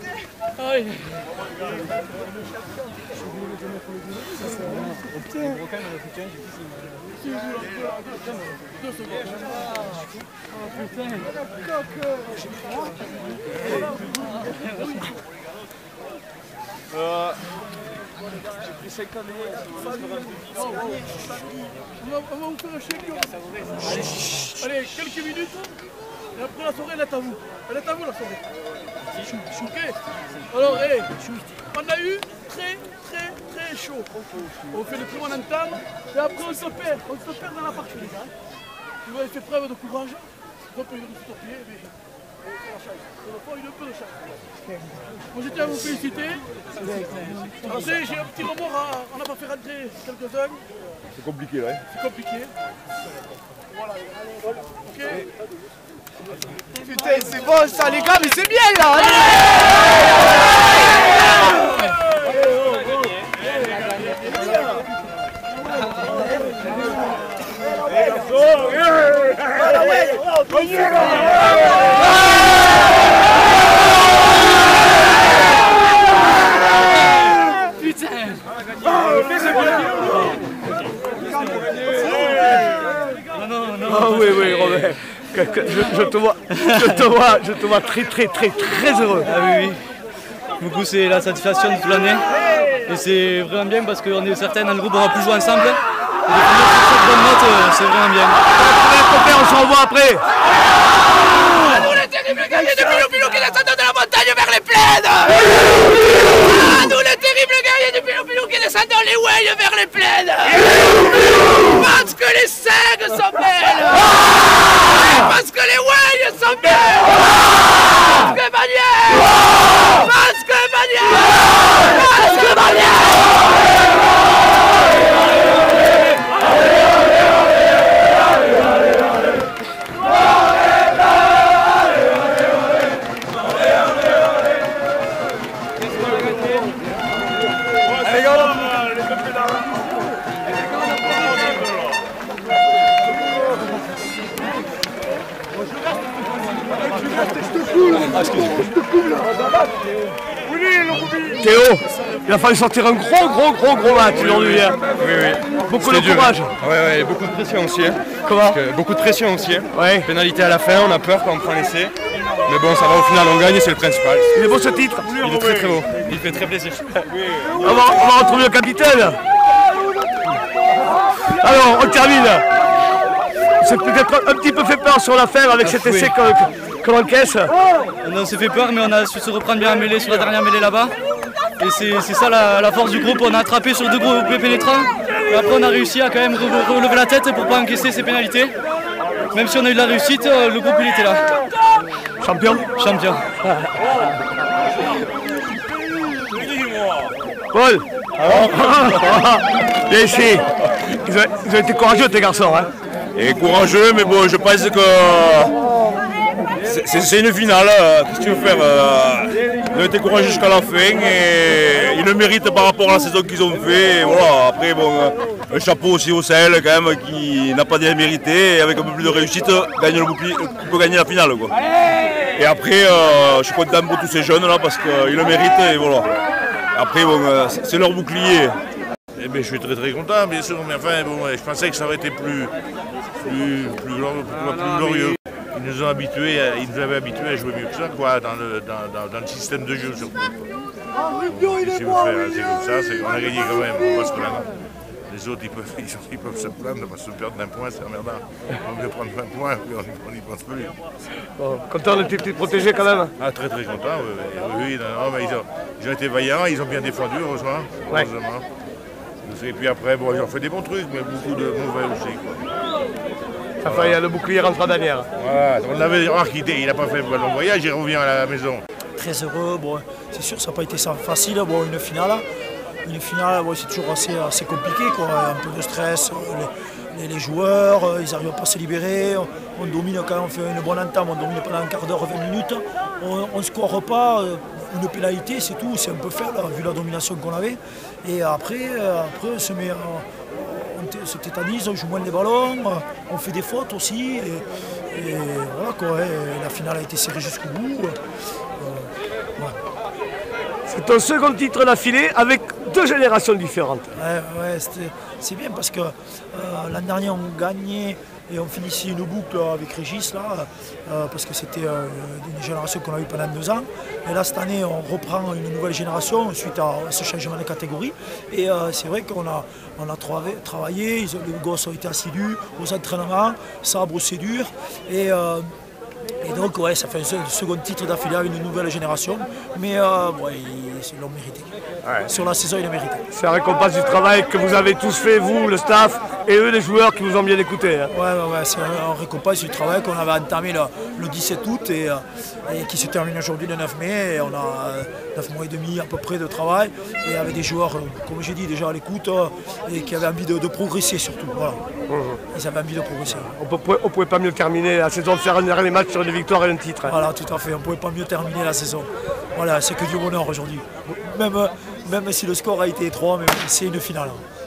Aïe. J'ai pris 5 ans on va vous faire un chèque. Allez, quelques minutes. Et après la soirée, elle est à vous. Elle est à vous la soirée. Ok. Alors, on a eu très chaud. On fait le tour en entame. Et après, on se perd. On se perd dans la partie, les gars. Vous avez fait preuve de courage. Donc, il y a des pied, mais on va une peu de chance. Moi, je tiens à vous féliciter. Après, j'ai un petit remords. On n'a pas fait rentrer quelques-uns. C'est compliqué là. C'est compliqué. Voilà. Ok. Putain, c'est bon ça les gars, mais c'est bien là. Ah oui, Robert. Je te vois très heureux. Ah oui. Beaucoup c'est la satisfaction de toute l'année. Et c'est vraiment bien parce qu'on est certains dans le groupe, on va plus jouer ensemble. Et de finir sur cette bonne note, c'est vraiment bien. On se revoit après. Ah, nous les terribles guerriers de Pilou qui descendent de la montagne vers les plaines. Ah, nous les terribles guerriers de Pilou qui descendent les ouailles vers les plaines. Parce que les saignes sont belles. Parce que les ouailles sont belles. Parce que Manière. Parce que Manière. Parce que Manière. Théo, il a fallu sortir un gros match aujourd'hui. Oui. Beaucoup de courage. Ouais, beaucoup de pression aussi. Hein. Comment? Beaucoup de pression aussi. Hein. Ouais. Pénalité à la fin, on a peur quand on prend l'essai. Mais bon, ça va au final, on gagne, c'est le principal. Il est beau ce titre. Il est très beau. Il fait très plaisir. On va retrouver le capitaine. Alors, on termine. C'est peut-être un petit peu fait peur sur l'affaire avec cet essai qu'on encaisse. On s'est fait peur, mais on a su se reprendre bien à mêlée sur la dernière mêlée là-bas. Et c'est ça la force du groupe. On a attrapé sur deux groupes pénétrants. Et après, on a réussi à quand même relever la tête pour ne pas encaisser ces pénalités. Même si on a eu de la réussite, le groupe il était là. Champion. Paul. Bien ici. Ils ont été courageux tes garçons. Hein. Et courageux, mais bon, je pense que c'est une finale. Qu'est-ce que tu veux faire? Ils ont été courageux jusqu'à la fin et ils le méritent par rapport à la saison qu'ils ont fait. Et voilà. Après, bon, un chapeau aussi au Sahel quand même qui n'a pas bien mérité. Et avec un peu plus de réussite, gagne le bouclier, peut gagner la finale. Quoi. Et après, je suis content pour tous ces jeunes là parce qu'ils le méritent. Et voilà. Après, bon, c'est leur bouclier. Eh bien, je suis très content, bien sûr, mais enfin, bon, je pensais que ça aurait été plus glorieux. Ils nous avaient habitués à jouer mieux que ça, quoi, dans le système de jeu surtout. C'est comme ça, on a gagné quand même, on va se plaindre. Les autres, ils peuvent se plaindre parce que perdre d'un point, c'est emmerdant. On veut prendre 20 points, on n'y pense plus. Bon, content de t'être protégé quand même. Ah, très content, oui. Non, mais ils ont été vaillants, ils ont bien défendu, heureusement. Ouais. Et puis après, bon, ils ont fait des bons trucs, mais beaucoup de mauvais aussi. Quoi. Enfin, il y a le bouclier rentre à Danière. Voilà, on avait remarqué, il n'a pas fait le long voyage, il revient à la maison. Très heureux, bon, c'est sûr, ça n'a pas été facile, bon, une finale, bon, c'est toujours assez compliqué, quoi. Un peu de stress, les joueurs, ils n'arrivent pas à se libérer, on domine quand même, on fait une bonne entame, on domine pendant un quart d'heure, 20 minutes, on ne score pas, une pénalité, c'est tout, c'est un peu faible vu la domination qu'on avait. Et après on se met, on se tétanise, on joue moins les ballons, on fait des fautes aussi. Et voilà quoi, la finale a été serrée jusqu'au bout. Ouais. C'est ton second titre d'affilée avec 2 générations différentes. Ouais, c'est bien parce que l'an dernier on gagnait et on finissait une boucle avec Régis là, parce que c'était une génération qu'on a eu pendant 2 ans. Et là cette année on reprend une nouvelle génération suite à ce changement de catégorie. Et c'est vrai qu'on a travaillé, les gosses ont été assidus aux entraînements, sabre c'est dur. Et donc ouais, ça fait un second titre d'affilée avec une nouvelle génération, mais ouais, ils l'ont mérité. Ouais. Sur la saison, ils l'ont mérité. C'est la récompense du travail que vous avez tous fait, vous, le staff, et eux, les joueurs qui vous ont bien écouté. Hein. Ouais, c'est la récompense du travail qu'on avait entamé le 17 août et qui se termine aujourd'hui le 9 mai. Et on a 9 mois et demi à peu près de travail, et avec des joueurs, comme j'ai dit, déjà à l'écoute, et qui avaient envie de progresser surtout. Voilà. Ils avaient envie de progresser. On ne pouvait pas mieux terminer la saison, faire un dernier match sur une victoire et un titre. Hein. Voilà, tout à fait. On ne pouvait pas mieux terminer la saison. Voilà, c'est que du bonheur aujourd'hui. Même si le score a été étroit, mais c'est une finale.